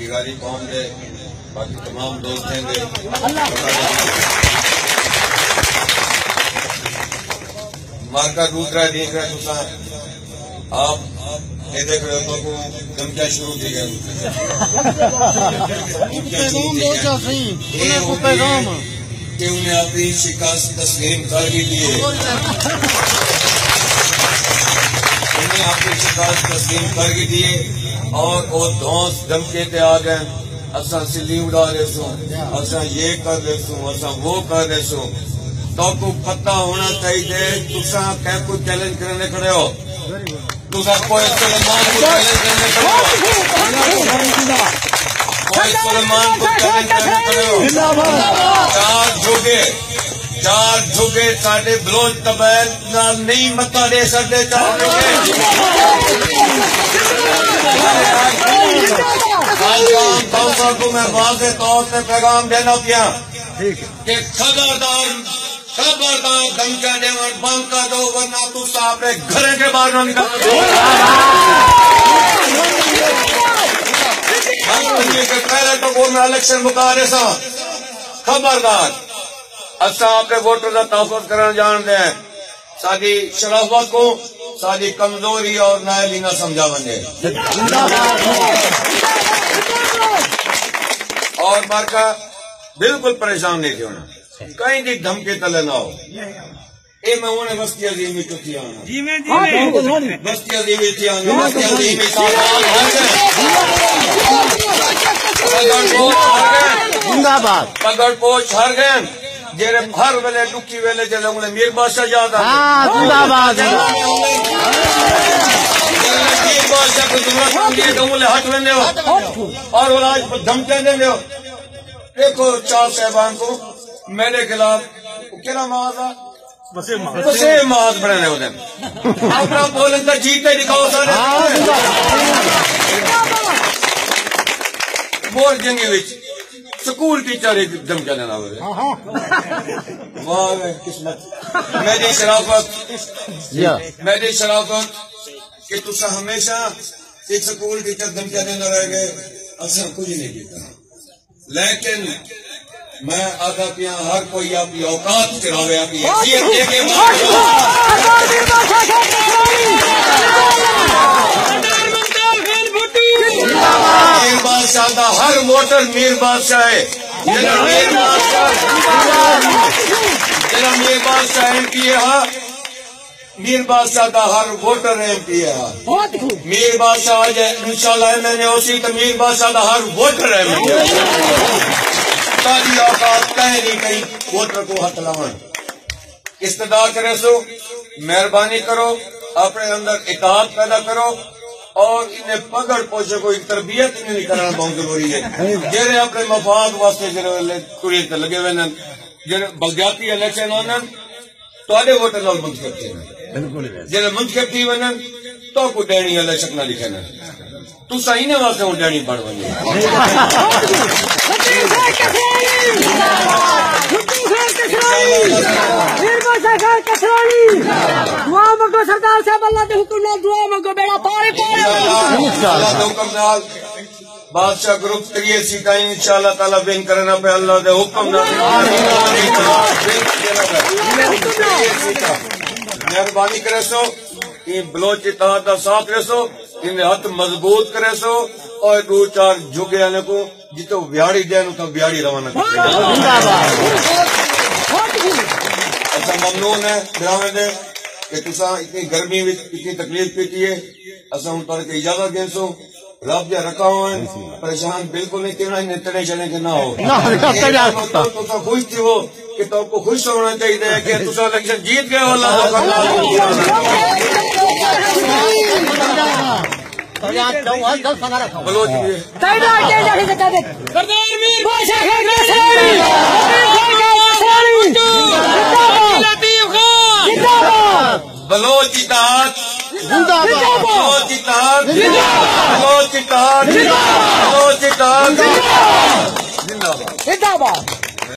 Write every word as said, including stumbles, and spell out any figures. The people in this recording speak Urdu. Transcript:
بگاری قوم دے باقی تمام دوست ہیں دے مارکا دوسرا دیکھ رہے تو آپ یہ دیکھ رہے ہو تو دھمکیاں شروع کی گئے کہ انہیں اپنی شکست تسلیم کر بھی دیے انہیں اپنی شکست تسلیم کر بھی دیے اور وہ دھونس دھمکے تے آ گئے اساں سلی اڑا رہے سو اساں یہ کر رہے سو اساں وہ کر رہے سو تو کو پتہ ہونا چاہیے تساں کہ کوئی چیلنج کرنے کھڑے ہو تساں کوئی سلیمان کو چیلنج کرنے کھڑے ہو کوئی سلیمان کو چیلنج کرنے کھڑے ہو چار جھوگے چار جھوگے ساڈے بلوچ قبائل نال نہیں متا دے سکتے چار جھوگے کو میں واضح طور سے پیغام دینا پیا کہ خبردار خبردار دھمکیاں دے بند کر دو ورنہ تو اپنے گھر کے باہر نہ نکال دو پہلے تو وہ میں الیکشن مکا رہے سا خبردار اصا اپنے ووٹر کا تحفظ کرنا جان دیں ساری شرافت کو ساری کمزوری اور نائلی نہ سمجھا بنے اور مارکا بالکل پریشان نہیں تھی ہونا کہیں دی دھمکے تلے نہ ہو اے میں انہیں بستی عظیم میں چکی آنا بستی عظیم میں تھی آنا بستی عظیم میں سامان ہر گئے پگڑ پوچھ ہر گئے جیرے ہر ویلے ڈکی ویلے جلے انہیں میر بادشاہ یاد آتے میر بادشاہ کو ضرورت ہوندی ہے تو انہیں ہٹ لینے ہو اور وہ آج پر دھمکے دینے ہو دیکھو چار صاحبان کو میرے خلاف کیا ماز آ بسے ماز بڑھنے ہو دیں اپنا بولن تا جیتے دکھاؤ سارے مور جنگی وچ سکول ٹیچر ایک دھمکا دینا ہو رہے واہ قسمت میری شرافت میری شرافت کہ تسا ہمیشہ ایک سکول ٹیچر دھمکا دینا رہ گئے اثر کچھ نہیں کیتا لیکن میں آدھا پیا ہر کوئی اپنی اوقات چراوے اپنی حیثیت دے میر بادشاہ دا ہر ووٹر میر بادشاہ ہے جنہا میر بادشاہ جنہا میر بادشاہ ایم پی ہے میر بادشاہ دا ہر ووٹر ایم پی ہے میر بادشاہ آج انشاءاللہ میں نے اسی تو میر بادشاہ دا ہر ووٹر ایم پی ہے تاری اوقات کہیں نہیں کہیں ووٹر کو ہاتھ لاؤں استدعا کرے سو مہربانی کرو اپنے اندر اطاعت پیدا کرو اور انہیں پگڑ پوچھے کوئی تربیت انہیں نہیں کرنا بہت ضروری ہے جیرے اپنے مفاد واسطے جیرے کڑی تے لگے ہوئے جیرے بلدیاتی الیکشن ہونا تو آدھے ووٹر نال منتخب تھی جیرے منتخب تھی ہونا تو کوئی ڈینی الیکشن نہ لکھے نا تو صحیح نے واسطے ہوں ڈینی پڑھ بنی دعا منگو سردار صاحب اللہ کے حکم نال دعا منگو بیڑا پارے پارے اللہ کے حکم نال بادشاہ گروپ تریے سیٹا انشاءاللہ تعالی بین کرنا پہ اللہ دے حکم نال مہربانی کرے سو یہ بلوچ اتحاد دا ساتھ رہ سو انہیں ہاتھ مضبوط کرے سو اور دو چار جھگے آنے کو جتو بیاڑی دین تو بیاڑی روانہ کرے ایسا ممنون ہے دراوے دے کہ تسا اتنی گرمی میں اتنی تکلیف پیتی ہے ایسا ان پر کے اجازت دیں سو رب جا رکھا ہوا ہے پریشان بالکل نہیں تیرنا انہیں تڑے چلیں کہ نہ ہو تسا خوش تھی ہو کہ تو کو خوش ہونا چاہیے کہ تسا الیکشن جیت گئے ہو اللہ بلوچ بھی بلوچ اتحاد بلوچ اتحاد بلوچ اتحاد بلوچ اتحاد زندہ باد